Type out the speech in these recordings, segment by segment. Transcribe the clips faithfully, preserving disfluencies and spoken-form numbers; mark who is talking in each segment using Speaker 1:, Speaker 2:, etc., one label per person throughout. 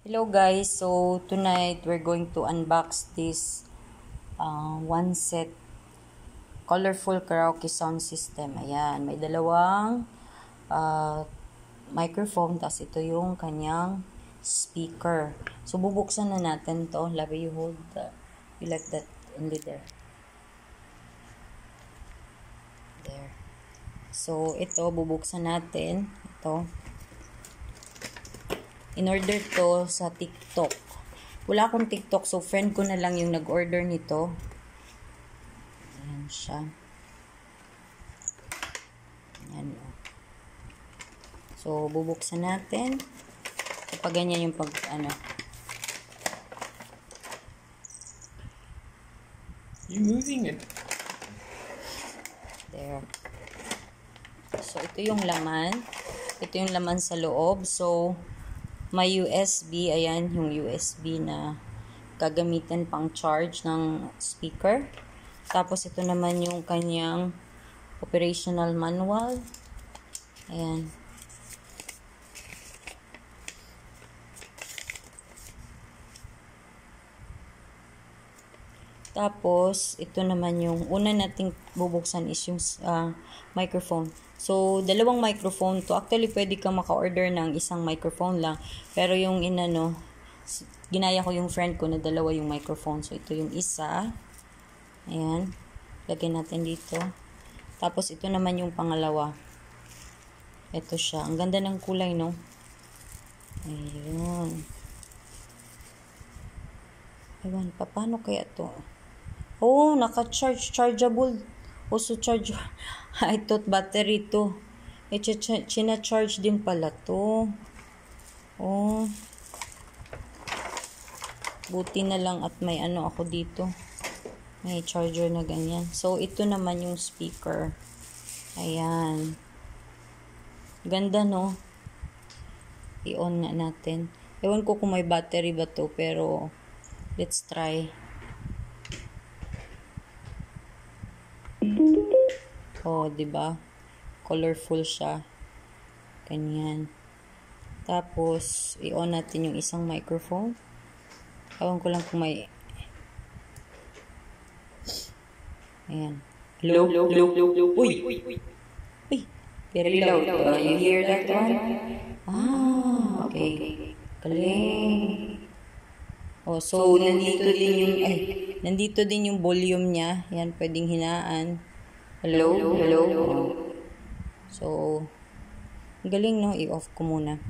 Speaker 1: Hello guys, so tonight we're going to unbox this uh, one set colorful karaoke sound system. Ayan, may dalawang uh, microphone, tas ito yung kanyang speaker. So bubuksan na natin to. Labi, you hold the, you like that only there. There. So ito, bubuksan natin. Ito. In-order to sa TikTok. Wala akong TikTok, so friend ko na lang yung nag-order nito. Ayan siya. Ayan. So, bubuksan natin. Kapag ganyan yung pag, ano.
Speaker 2: You're moving it.
Speaker 1: There. So, ito yung laman. Ito yung laman sa loob. So, may U S B, ayan yung U S B na gagamitin pang charge ng speaker. Tapos ito naman yung kanyang operational manual. Ayan. Tapos ito naman yung una nating bubuksan is yung uh, microphone. So, dalawang microphone to. Actually, pwede ka maka-order ng isang microphone lang. Pero yung inano, ginaya ko yung friend ko na dalawa yung microphone. So, ito yung isa. Ayan. Lagyan natin dito. Tapos, ito naman yung pangalawa. Ito siya. Ang ganda ng kulay, no? Ayun. Ewan, paano kaya to? Oh, naka-charge. Chargeable. Also charge. I thought battery to. E, china-charge din pala to. Oh. Buti na lang at may ano ako dito. May charger na ganyan. So, ito naman yung speaker. Ayan. Ganda, no? I-on na natin. Ewan ko kung may battery ba to, pero let's try. Oh, 'di ba? Colorful siya. Ganyan. Tapos, i-on natin yung isang microphone. Ewan ko lang kung may... Ayan.
Speaker 2: Hello, hello, hello, hello.
Speaker 1: Uy! Uy! Very loud. Uh, you hear that one? Ah, okay. Galing. Oh, so, nandito din yung... Ay, nandito din yung volume niya. Yan, pwedeng hinaan. Hello? Hello? Hello? So, galing, no? I-off ko muna.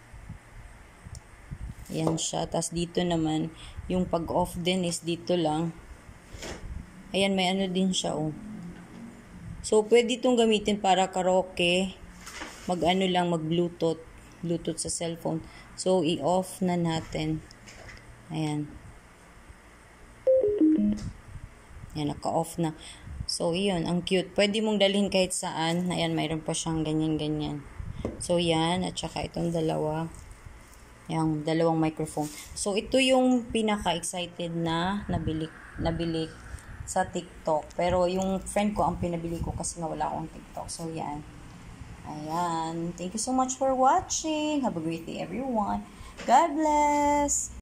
Speaker 1: Ayan siya. Tapos dito naman, yung pag-off din is dito lang. Ayan, may ano din siya, oh. So, pwede itong gamitin para karaoke. Mag-ano lang, mag-bluetooth. Bluetooth sa cellphone. So, i-off na natin. Ayan. Ayan, naka-off na. So, yun. Ang cute. Pwede mong dalhin kahit saan. Ayan, mayroon pa siyang ganyan-ganyan. So, yan. At saka itong dalawa. Yung dalawang microphone. So, ito yung pinaka-excited na nabili, nabili sa TikTok. Pero, yung friend ko ang pinabili ko kasi nga wala akong TikTok. So, yan. Ayan. Thank you so much for watching. Have a great day, everyone. God bless!